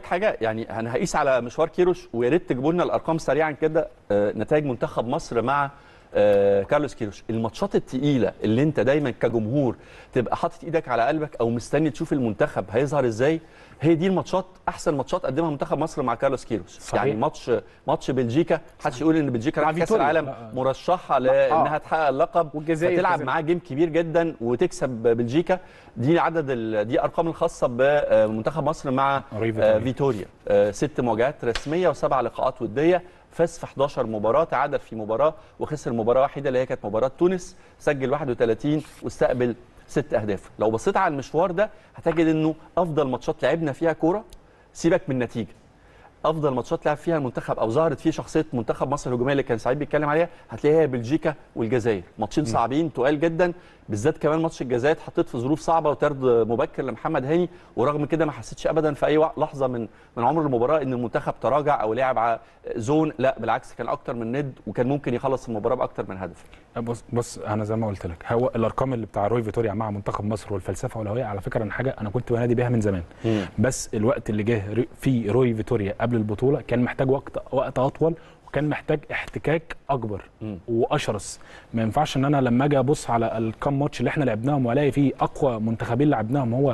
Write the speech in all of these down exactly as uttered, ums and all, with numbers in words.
حاجه، يعني انا هقيس على مشوار كيروش، ويا ريت تجيبوا لنا الارقام سريعا كده. آه نتائج منتخب مصر مع آه كارلوس كيروش، الماتشات الثقيله اللي انت دايما كجمهور تبقى حاطط ايدك على قلبك او مستني تشوف المنتخب هيظهر ازاي، هي دي الماتشات، احسن ماتشات قدمها منتخب مصر مع كارلوس كيروش. صحيح. يعني ماتش ماتش بلجيكا، محدش يقول ان بلجيكا راح كاس العالم مرشحه لانها تحقق اللقب، وتلعب معاه جيم كبير جدا وتكسب بلجيكا. دي عدد دي ارقام الخاصه بمنتخب مصر مع فيتوريا، ست مواجهات رسميه وسبع لقاءات وديه، فاز في احداشر مباراه، تعادل في مباراه وخسر مباراه واحده اللي هي كانت مباراه تونس، سجل واحد وثلاثين واستقبل ست اهداف. لو بصيت على المشوار ده هتجد انه افضل ماتشات لعبنا فيها كوره، سيبك من النتيجه، افضل ماتشات لعب فيها المنتخب او ظهرت فيه شخصيه منتخب مصر الهجوميه اللي كان سعيد بيتكلم عليها، هتلاقيها بلجيكا والجزائر، ماتشين صعبين تقال جدا، بالذات كمان ماتش الجزائر اتحطيت في ظروف صعبه وطرد مبكر لمحمد هاني، ورغم كده ما حسيتش ابدا في اي لحظه من من عمر المباراه ان المنتخب تراجع او لعب على زون، لا بالعكس كان اكتر من ند وكان ممكن يخلص المباراه باكتر من هدف. بص بص انا زي ما قلت لك، هو الارقام اللي بتاع روي فيتوريا مع منتخب مصر والفلسفه والهويه على فكره ان حاجه انا كنت بنادي بيها من زمان، مم. بس الوقت اللي جه في روي فيتوريا قبل البطوله كان محتاج وقت وقت اطول، وكان محتاج احتكاك اكبر م. واشرس. ما ينفعش ان انا لما اجي ابص على الكام ماتش اللي احنا لعبناهم والاقي فيه اقوى منتخبين لعبناهم هو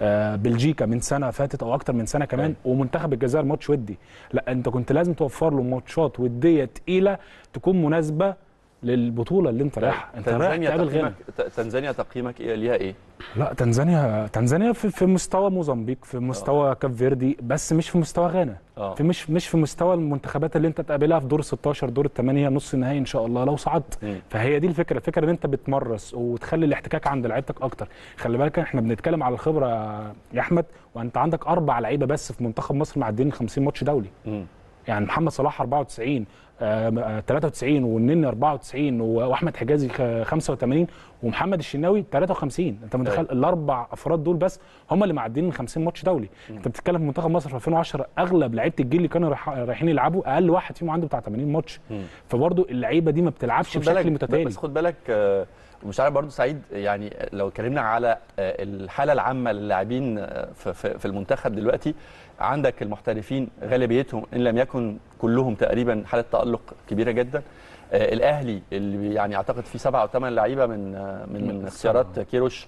بلجيكا من سنه فاتت او اكتر من سنه كمان، م. ومنتخب الجزائر ماتش ودي، لا انت كنت لازم توفر له ماتشات وديه تقيله تكون مناسبه للبطوله اللي انت رايحها. انت رايح تقابل غانا. تنزانيا تقييمك ايه ليها ايه؟ لا تنزانيا تنزانيا في, في مستوى موزمبيق، في مستوى كاب فيردي، بس مش في مستوى غانا، في مش مش في مستوى المنتخبات اللي انت تقابلها في دور ستاشر، دور الثمانيه، نص النهائي ان شاء الله لو صعدت. فهي دي الفكره، الفكره ان انت بتمرس وتخلي الاحتكاك عند لعيبتك اكتر. خلي بالك احنا بنتكلم على الخبره يا احمد، وانت عندك اربع لعيبه بس في منتخب مصر معديين خمسين ماتش دولي. م. يعني محمد صلاح أربعة وتسعين، آه ثلاثة وتسعين، والنني أربعة وتسعين، واحمد حجازي خمسة وثمانين، ومحمد الشناوي ثلاثة وخمسين. انت متخيل الاربع افراد دول بس هم اللي معديين خمسين ماتش دولي. م. انت بتتكلم في منتخب مصر في ألفين وعشرة اغلب لعيبه الجيل اللي كانوا رايحين يلعبوا اقل واحد فيهم عنده بتاع ثمانين ماتش. فبرضه اللعيبه دي ما بتلعبش بشكل متتالي. بس خد بالك آه ومش عارف برضه سعيد، يعني لو اتكلمنا على الحاله العامه للاعبين في, في المنتخب دلوقتي، عندك المحترفين غالبيتهم ان لم يكن كلهم تقريبا حاله تالق كبيره جدا. آه الاهلي اللي يعني اعتقد فيه سبعه او ثمان لعيبه من آه من, من اختيارات كيروش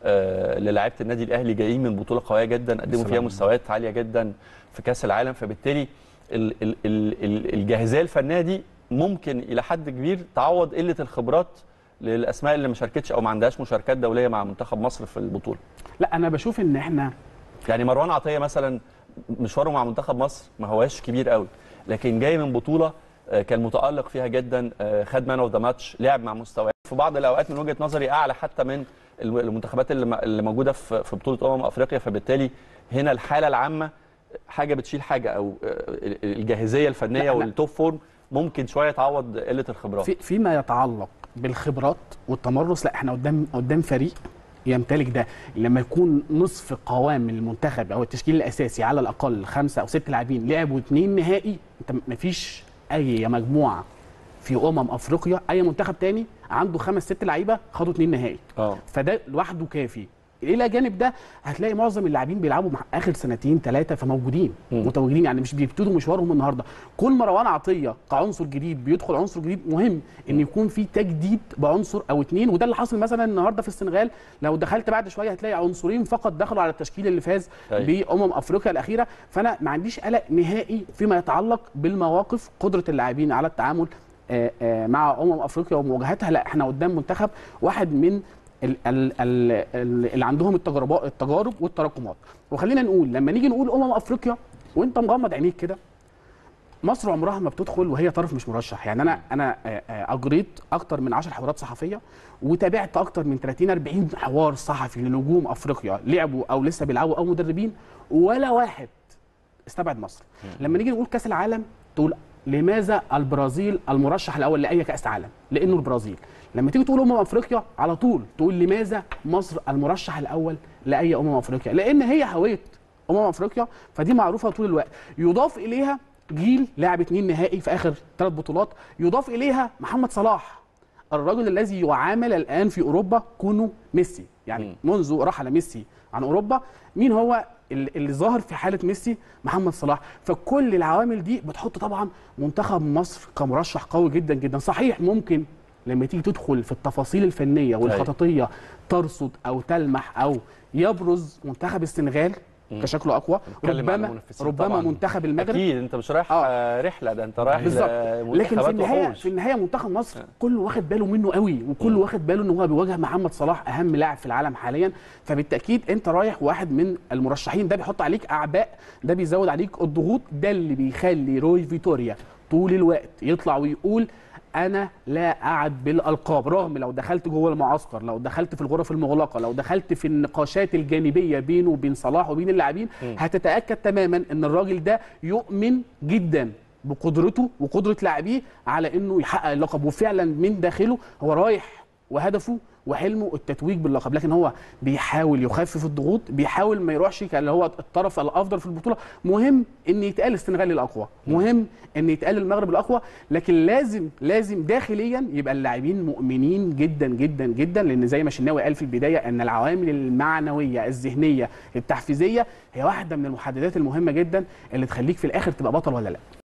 آه للاعيبه النادي الاهلي جايين من بطوله قويه جدا، قدموا فيها مستويات عاليه جدا في كاس العالم، فبالتالي ال ال ال الجاهزيه الفنيه دي ممكن الى حد كبير تعوض قله الخبرات للاسماء اللي ما شاركتش او ما عندهاش مشاركات دوليه مع منتخب مصر في البطوله. لا انا بشوف ان احنا يعني مروان عطيه مثلا مشواره مع منتخب مصر ما هواش كبير قوي، لكن جاي من بطوله كان متالق فيها جدا، خد مان اوف ذا ماتش، لعب مع مستويات في بعض الاوقات من وجهه نظري اعلى حتى من المنتخبات اللي موجوده في بطوله امم افريقيا. فبالتالي هنا الحاله العامه حاجه بتشيل حاجه، او الجاهزيه الفنيه والتوب فورم ممكن شويه تعوض قله الخبرات. في فيما يتعلق بالخبرات والتمرس، لا احنا قدام قدام فريق يمتلك ده. لما يكون نصف قوام المنتخب او التشكيل الاساسي على الاقل خمسه او ست لاعبين لعبوا اثنين نهائي، انت مفيش اي مجموعه في امم افريقيا اي منتخب تاني عنده خمس ست لعيبه خدوا اثنين نهائي. اه فده لوحده كافي. الى جانب ده هتلاقي معظم اللاعبين بيلعبوا مع اخر سنتين ثلاثه، فموجودين م. متواجدين، يعني مش بيبتدوا مشوارهم النهارده. كل مروان عطيه كعنصر جديد بيدخل عنصر جديد، مهم ان يكون في تجديد بعنصر او اثنين، وده اللي حصل مثلا النهارده في السنغال. لو دخلت بعد شويه هتلاقي عنصرين فقط دخلوا على التشكيل اللي فاز بامم افريقيا الاخيره. فانا ما عنديش قلق نهائي فيما يتعلق بالمواقف، قدره اللاعبين على التعامل مع امم افريقيا ومواجهتها. لا احنا قدام منتخب واحد من اللي عندهم التجارب التجارب والتراكمات. وخلينا نقول لما نيجي نقول امم افريقيا وانت مغمض عينيك كده، مصر عمرها ما بتدخل وهي طرف مش مرشح. يعني انا انا اجريت اكتر من عشر حوارات صحفيه، وتابعت اكتر من ثلاثين أربعين حوار صحفي لنجوم افريقيا لعبوا او لسه بيلعبوا او مدربين، ولا واحد استبعد مصر. لما نيجي نقول كاس العالم تقول لماذا البرازيل المرشح الاول لاي كاس عالم؟ لانه البرازيل. لما تيجي تقول امم افريقيا على طول تقول لماذا مصر المرشح الاول لاي امم افريقيا؟ لان هي هويه امم افريقيا، فدي معروفه طول الوقت. يضاف اليها جيل لاعب اثنين نهائي في اخر ثلاث بطولات، يضاف اليها محمد صلاح الرجل الذي يعامل الان في اوروبا كونه ميسي. يعني م. منذ رحل ميسي عن اوروبا، مين هو اللي اللي ظاهر في حاله ميسي محمد صلاح. فكل العوامل دي بتحط طبعا منتخب مصر كمرشح قوي جدا جدا. صحيح ممكن لما تيجي تدخل في التفاصيل الفنيه والخططيه ترصد او تلمح او يبرز منتخب السنغال كشكله اقوى، ربما ربما منتخب المغرب. اكيد انت مش رايح آه. رحله، ده انت رايح بالظبط. لكن في النهايه في النهايه منتخب مصر آه. كله واخد باله منه قوي، وكله واخد باله ان هو بيواجه محمد صلاح اهم لاعب في العالم حاليا. فبالتاكيد انت رايح واحد من المرشحين، ده بيحط عليك اعباء، ده بيزود عليك الضغوط، ده اللي بيخلي روي فيتوريا طول الوقت يطلع ويقول انا لا اعد بالالقاب. رغم لو دخلت جوه المعسكر، لو دخلت في الغرف المغلقه، لو دخلت في النقاشات الجانبيه بينه وبين صلاح وبين اللاعبين، هتتاكد تماما ان الراجل ده يؤمن جدا بقدرته وقدره لاعبيه على انه يحقق اللقب. وفعلا من داخله هو رايح وهدفه وحلمه التتويج باللقب، لكن هو بيحاول يخفف الضغوط، بيحاول ما يروحش اللي هو الطرف الافضل في البطوله. مهم ان يتقال السنغال الاقوى، مهم ان يتقال المغرب الاقوى، لكن لازم لازم داخليا يبقى اللاعبين مؤمنين جدا جدا جدا، لان زي ما شناوي قال في البدايه ان العوامل المعنويه الذهنيه التحفيزيه هي واحده من المحددات المهمه جدا اللي تخليك في الاخر تبقى بطل ولا لا.